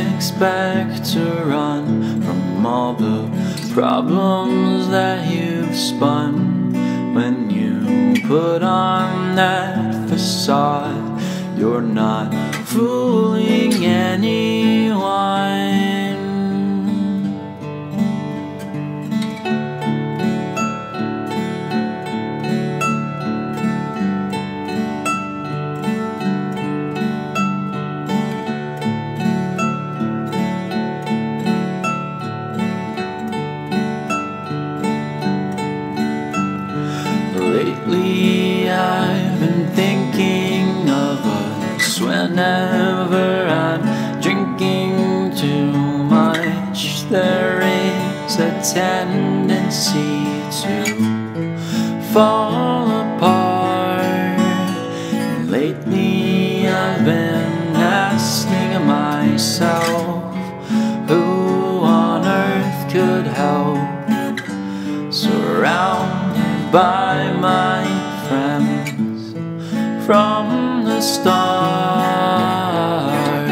expect to run from all the problems that you've spun. When you put on that facade, you're not fooling anyone. Lately I've been thinking of us whenever I'm drinking too much. There is a tendency to fall apart. And lately I've been asking myself, who on earth could help? Surrounded by my friends from the start.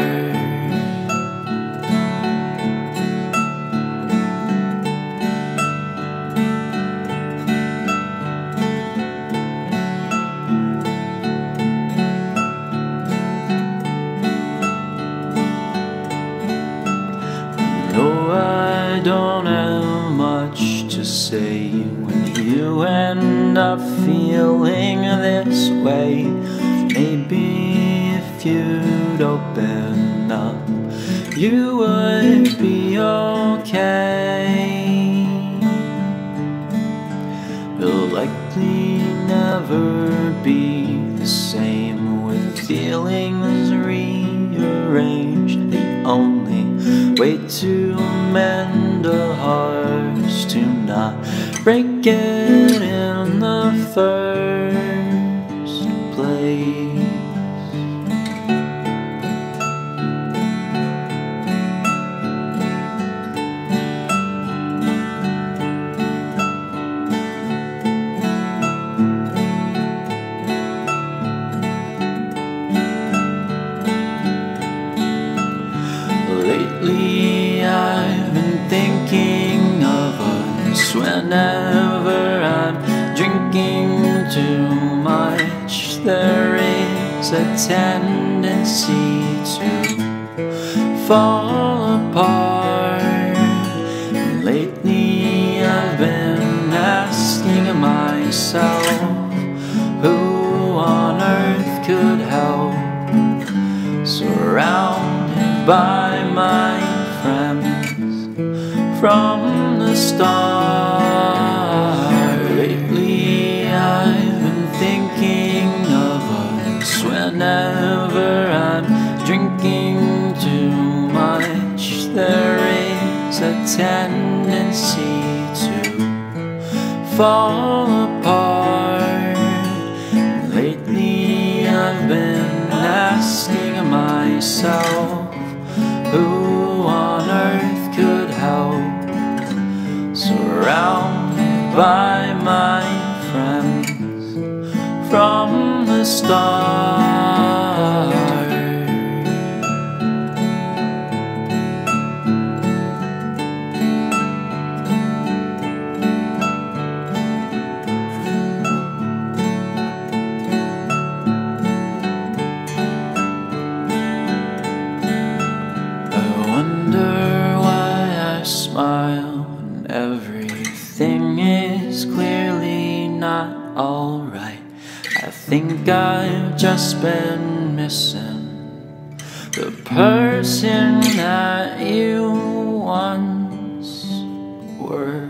No, I don't have much to say when you end up feeling this way. Maybe if you'd open up, you would be okay. You'll likely never be the same with feelings rearranged. The only way to mend a heart's to not break it in the first place. Lately I've been thinking of us whenever I'm drinking too much. There is a tendency to fall apart. And lately I've been asking myself, who on earth could help? Surrounded by my friends from the start. Lately I've been thinking of us whenever I'm drinking too much. There is a tendency to fall apart. Lately I've been asking myself, who on earth could help? Surrounded by my friends from the start. Smile when everything is clearly not alright. I think I've just been missing the person that you once were.